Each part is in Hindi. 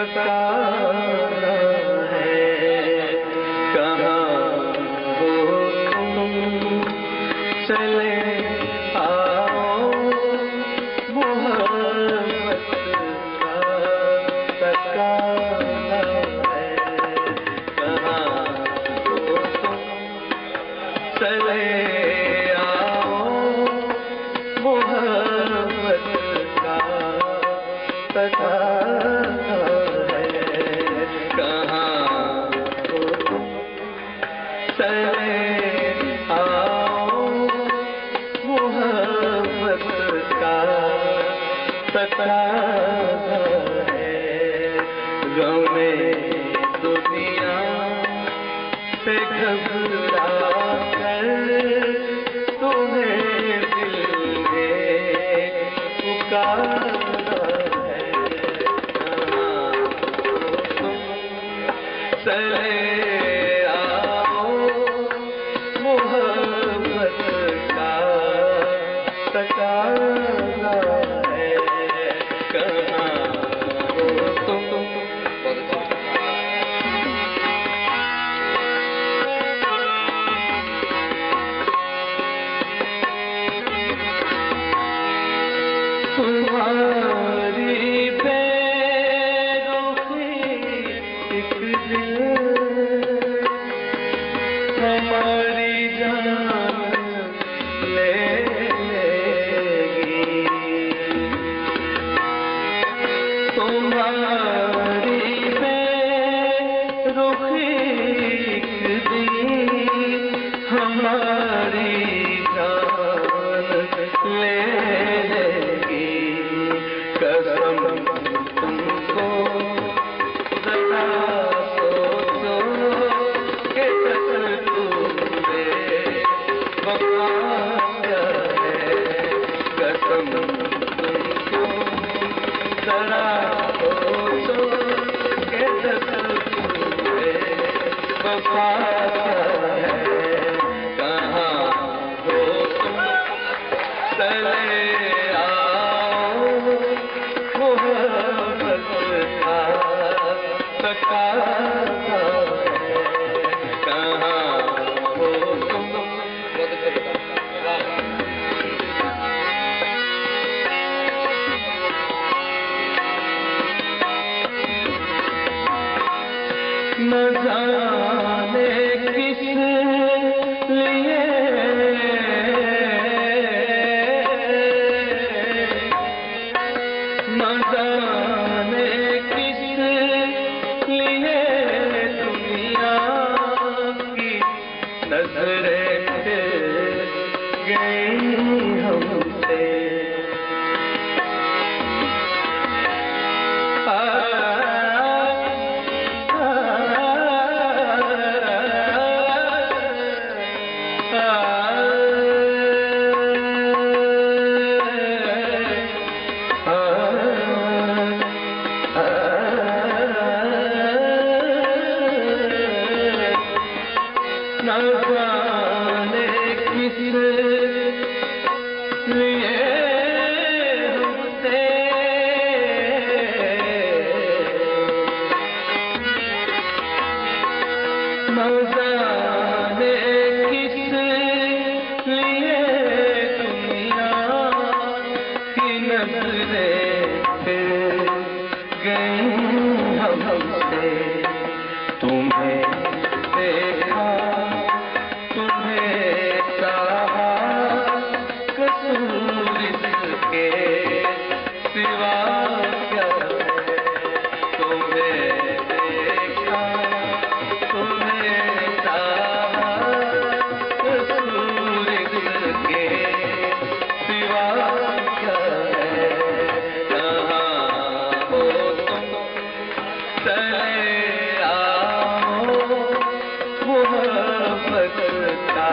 सका है, कहाँ हो तुम, चले आओ, मोहब्बत का सका है, कहाँ हो तुम, चले आओ, मोहब्बत का सका है, कहाँ हो तुम, चले आओ, मोहब्बत का सका है, गम में दुनिया से घबरा कर तुम्हें दिल ने पुकारा है, कहाँ हो तुम, चले आओ, मोहब्बत का सका है, कहाँ हो तुम। तुम्हारी बेरुखी एक दिन हमारी जान ले लेगी, तुम्हारी बेरुखी एक दिन हमारी जान ले लेगी, कसम तुमको जरा सोचो कि तुम्हें वफा क्या है, कसम तुमको जरा सोचो कि तुम्हें वफा क्या है, कहाँ हो तुम, चले आओ, मोहब्बत का सका है, कहाँ हो तुम। न जाने किस लिए न जाने किस लिए दुनिया की नजरें गई हमसे, न जाने किस लिए हमसे न जाने किस लिए दुनिया की नजरें गई हमसे, तुम्हें देखा तुम्हें चाहा, कसूर इसके सिवा क्या है, तुम्हें देखा तुम्हें चाहा, कसूर इसके सिवा क्या है, कहाँ हो तुम, चले आओ, मोहब्बत का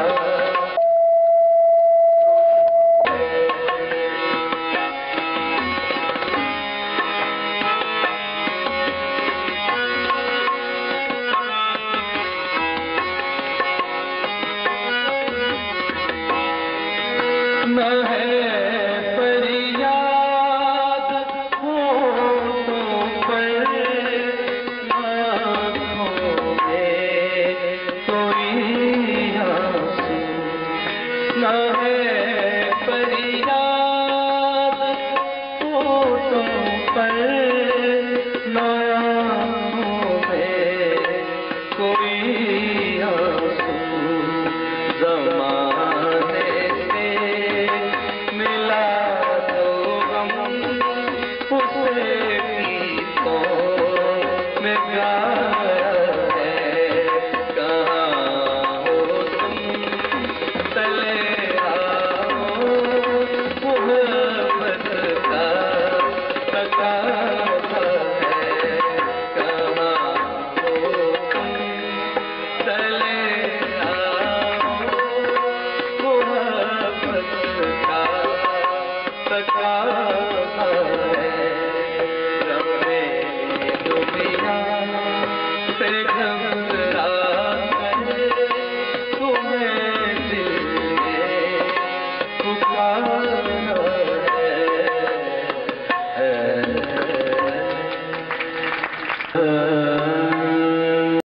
पर नयानों में कोई आंसू ज़माने से मिला तो गम उसे गीतों में गाया है। कहाँ हो तुम चले आओ, मोहब्बत का तकाज़ा है। कहाँ हो तुम चले आओ, मोहब्बत का तकाज़ा है। रब्बे दुनिया से घबरा कर तुम्हें दिल ने पुकारा है।